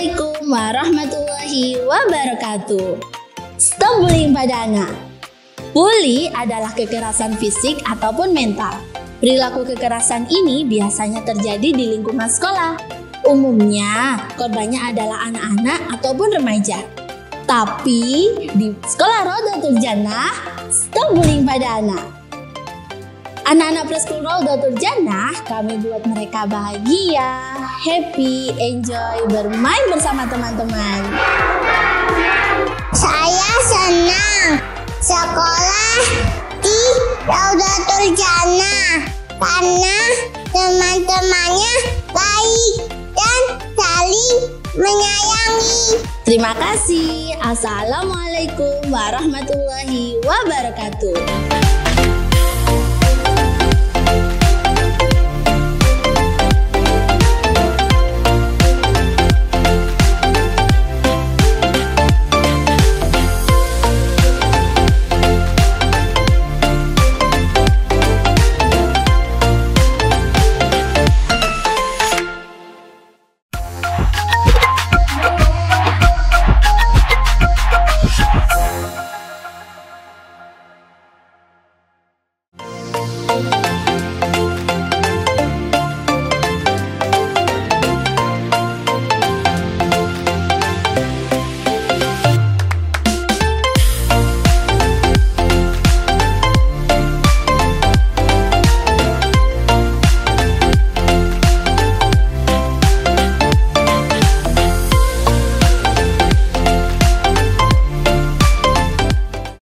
Assalamualaikum warahmatullahi wabarakatuh. Stop bullying pada anak. Bully adalah kekerasan fisik ataupun mental. Perilaku kekerasan ini biasanya terjadi di lingkungan sekolah. Umumnya korbannya adalah anak-anak ataupun remaja. Tapi di sekolah Rodotul Jannah, stop bullying pada anak. Anak-anak preschool Rodotul Jannah, kami buat mereka bahagia, happy, enjoy, bermain bersama teman-teman. Saya senang sekolah di Rodotul Jannah karena teman-temannya baik dan saling menyayangi. Terima kasih. Assalamualaikum warahmatullahi wabarakatuh.